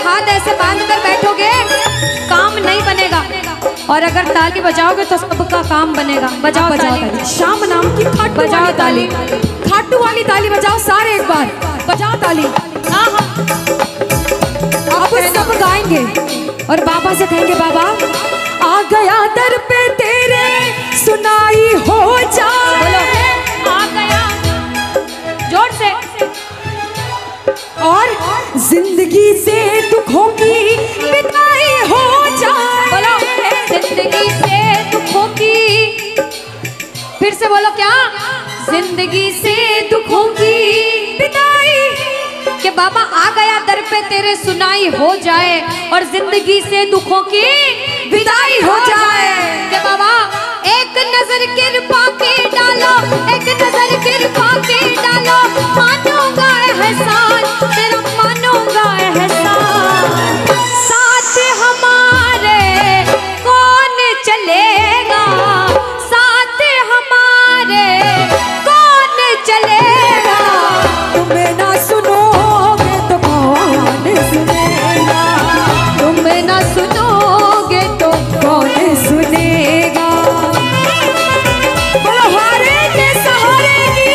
हाथ ऐसे बांध कर बैठोगे काम नहीं बनेगा, और अगर ताली बजाओगे तो सबका काम बनेगा। बजाओ ताली। श्याम नाम की खाटू बजाओ ताली। खाटू वाली ताली बजाओ सारे एक बार, बजाओ ताली। हाँ हाँ। अब सब गाएंगे और बाबा से कहेंगे बाबा आ गया दर पे तेरे सुनाई हो जाए। आ गया जोर से। और जिंदगी से दुखों की विदाई हो जाए। बोलो जिंदगी से दुखों की, फिर से बोलो क्या? जिंदगी से दुखों की विदाई, कि बाबा आ गया दर पे तेरे सुनाई हो जाए और जिंदगी से दुखों की विदाई हो जाए। कि बाबा एक नजर कृपा के डालो, एक नजर कृपा के डालो, मानूंगा एहसान तेरा, मानूंगा एहसान। साथ हमारे कौन चलेगा, साथ हमारे कौन चलेगा। तुम्हें ना सुनोगे तो कौन सुनेगा, तुम्हें ना सुनोगे तो कौन सुनेगा। बोलो हारे के सहारे की।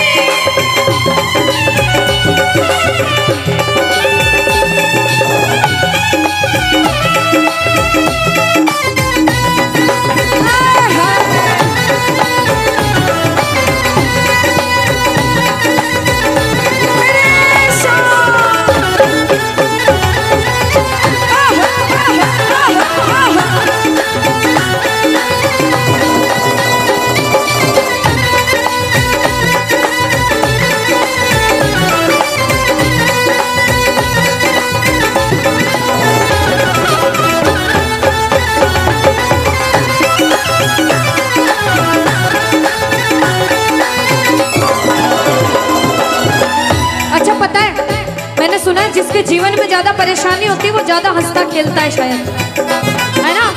जिसके जीवन में ज्यादा परेशानी होती है वो ज्यादा हंसता खेलता है शायद, है ना?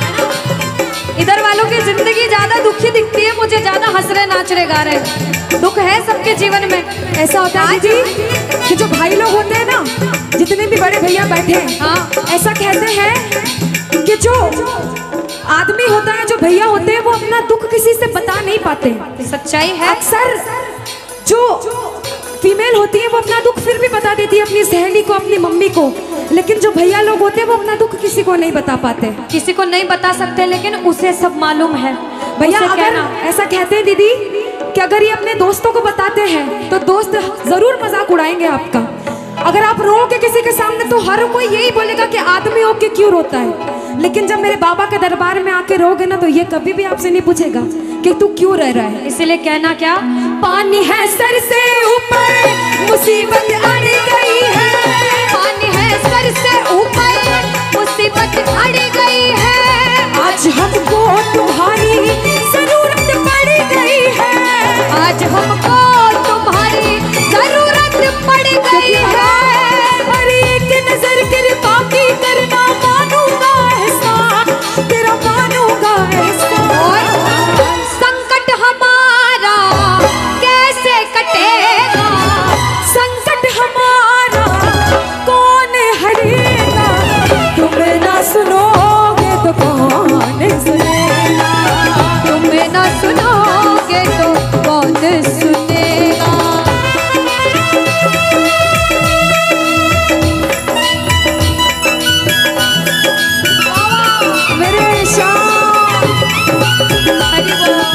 इधर वालों की जिंदगी ज्यादा दुखी दिखती है, मुझे ज्यादा हंस रहे नाच रहे गा रहे। दुख है सबके जीवन में। ऐसा होता है दीदी कि जो भाई लोग होते हैं ना, जितने भी बड़े भैया बैठे हैं, हाँ, ऐसा कहते हैं कि जो आदमी होता है, जो भैया होते हैं, वो अपना दुख किसी से बता नहीं पाते। सच्चाई है। अक्सर जो फीमेल होती है वो अपना दुख फिर भी बता देती है अपनी सहेली को, अपनी मम्मी को, लेकिन जो भैया लोग होते हैं वो अपना दुख किसी को नहीं बता पाते। किसी को नहीं बता सकते, लेकिन उसे सब मालूम है। भैया अगर ऐसा कहते हैं दीदी कि अगर ये अपने दोस्तों को बताते हैं तो दोस्त जरूर मजाक उड़ाएंगे आपका। अगर आप रोओगे किसी के सामने तो हर कोई यही बोलेगा कि आदमी होके क्यों रोता है, लेकिन जब मेरे बाबा के दरबार में आके रोगे ना तो ये कभी भी आपसे नहीं पूछेगा कि तू क्यों रह रहा है। इसीलिए कहना क्या? पानी है सर से ऊपर, मुसीबत अड़ गई है। पानी है सर से ऊपर, मुसीबत अड़ गई है। आज हमको तुम्हारी जरूरत पड़ गई है। आज हमको तुम्हारी जरूरत पड़ गई है। अरे एक नजर कृपा की करना, मानूंगा एहसान तेरा, मानूंगा एहसान। संकट हमारा कैसे कटेगा, संकट हमारा कौन हरेगा। तुम्हें ना सुनोगे तो कौन सुनेगा, तुम्हें ना सुनोगे तो कौन सुनेगा। मेरे श्याम। हरि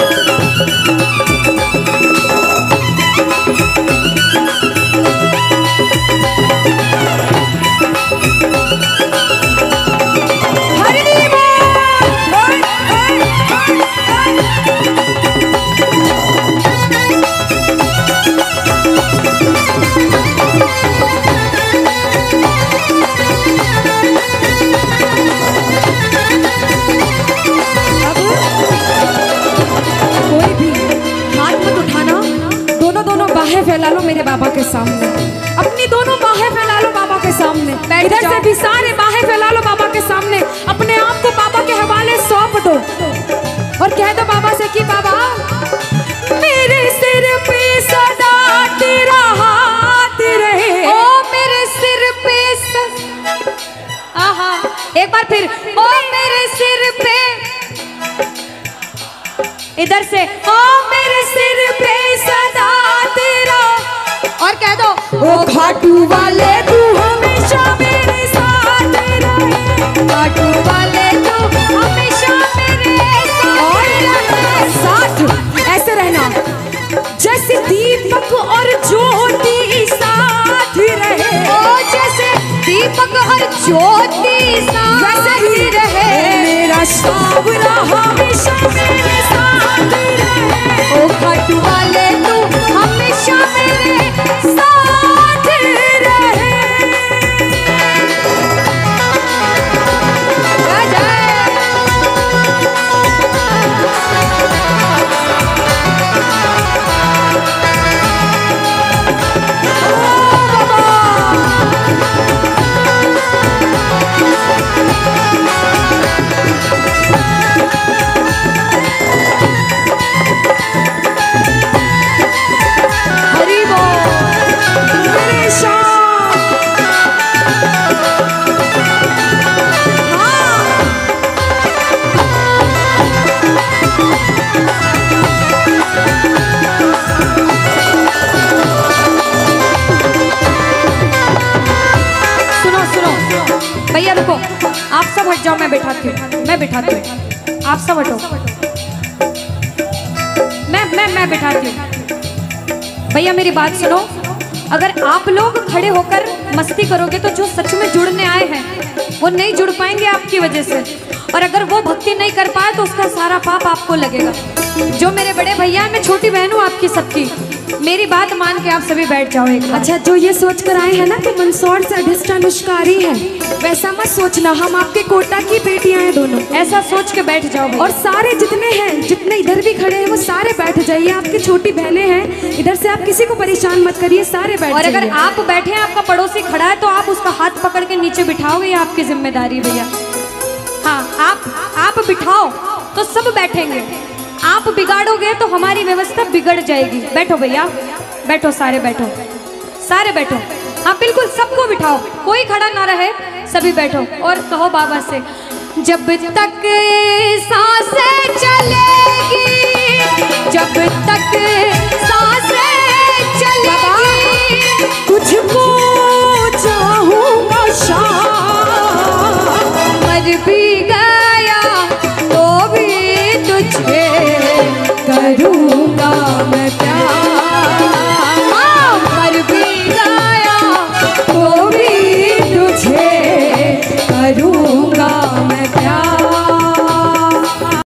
बाहें फैला लो मेरे बाबा के सामने, अपनी दोनों बाहें फैला लो बाबा के सामने। इधर से भी सारे बाहें फैला लो बाबा के सामने, अपने आप को बाबा के हवाले सौंप दो और कह दो बाबा से कि बाबा मेरे सिर पे सदा तेरा हाथ रहे। ओ मेरे सिर पे जैसे दीपक और ज्योति साथ रहे, ओ जैसे दीपक और ज्योति साथ ही रहे, मेरा सावरा हमेशा मेरे साथ रहे। ओ खाटू वाले तू हमेशा मेरे साथ रहे। जय जय। हरि बोल। मेरे शाम। हाँ। सुनो सुनो भैया रुको, आप सब हट जाओ, मैं बैठाती हूँ, मैं बैठाती हूँ, आप सब हटो, मैं बैठाती हूँ। भैया मेरी बात सुनो, अगर आप लोग खड़े होकर मस्ती करोगे तो जो सच में जुड़ने आए हैं वो नहीं जुड़ पाएंगे आपकी वजह से, और अगर वो भक्ति नहीं कर पाए तो उसका सारा पाप आपको लगेगा। जो मेरे बड़े भैया हैं, मैं छोटी बहन हूँ आपकी सबकी, मेरी बात मान के आप सभी बैठ जाओ एक बार। अच्छा, जो ये सोच कर आए हैं ना कि मंदसौर से अधिष्ठान अनुष्कारी है, वैसा मत सोचना, हम आपके कोटा की बेटियां हैं दोनों। ऐसा सोच के बैठ जाओ और सारे जितने हैं, जितने इधर भी खड़े हैं, वो सारे बैठ जाइए। आपकी छोटी बहनें हैं इधर से, आप किसी को परेशान मत करिए, सारे बैठ और जाइए। अगर आप बैठे हैं, आपका पड़ोसी खड़ा है, तो आप उसका हाथ पकड़ के नीचे बिठाओगे, ये आपकी जिम्मेदारी भैया। हाँ, आप बिठाओ तो सब बैठेंगे, आप बिगाड़ोगे तो हमारी व्यवस्था बिगड़ जाएगी। बैठो भैया, बैठो, सारे बैठो, सारे बैठो। हाँ बिल्कुल, सबको बिठाओ, कोई खड़ा ना रहे, सभी बैठो और कहो बाबा से, जब तक सांसें चलेगी, जब तक